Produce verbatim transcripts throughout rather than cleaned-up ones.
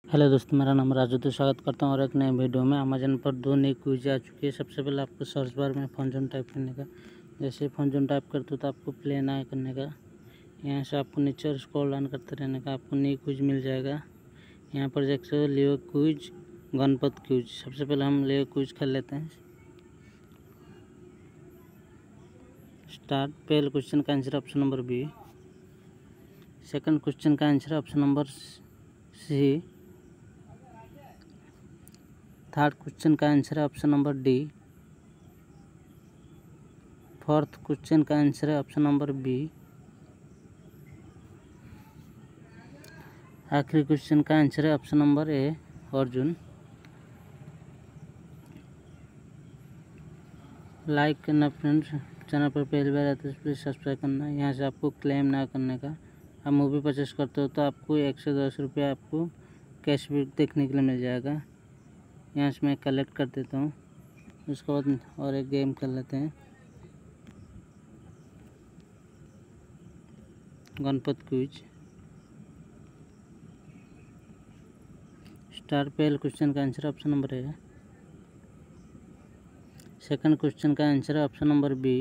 Hello दोस्तों, मेरा नाम राजू। तो स्वागत करता हूँ और एक नए वीडियो में। अमेजन पर दो नई क्विज आ चुकी है। सबसे पहले आपको सर्च बार में फोन जोन टाइप करने का। जैसे फोन जोन टाइप करते हो तो आपको प्ले ना करने का। यहाँ से आपको नीचे स्क्रॉल डाउन करते रहने का, आपको नई क्विज मिल जाएगा। यहाँ पर देख सकते हो लियो क्विज, गणपत क्विज। सबसे पहले हम लियो क्विज कर लेते हैं। स्टार्ट। पहले क्वेश्चन का answer option number B. Second question का answer option number C. Third question का आंसर है option number D. Fourth question का आंसर है ऑप्शन नंबर बी। आखिरी क्वेश्चन का आंसर है option number A, Arjun. Like करना फ्रेंड्स, चैनल पर पहली बार आते तो प्लीज़ सब्सक्राइब करना। यहाँ से आपको क्लेम ना करने का। आप मूवी परचेस करते हो तो आपको एक सौ दस रुपये आपको कैशबैक देखने के लिए मिल जाएगा। यहाँ से मैं कलेक्ट कर देता हूँ। उसके बाद और एक गेम कर लेते हैं, गणपत क्विज। स्टार। पहले क्वेश्चन का answer option number A. Second question का आंसर है option number B.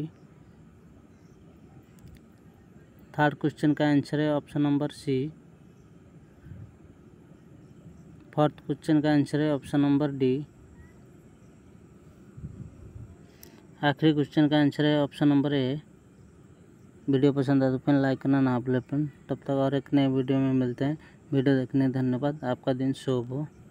Third question का आंसर है option number C. Fourth question का आंसर है ऑप्शन नंबर डी। आखिरी क्वेश्चन का आंसर है ऑप्शन नंबर ए। वीडियो पसंद आए तो फिर लाइक करना ना भूलें। तब तक और एक नए वीडियो में मिलते हैं। वीडियो देखने धन्यवाद। आपका दिन शुभ हो।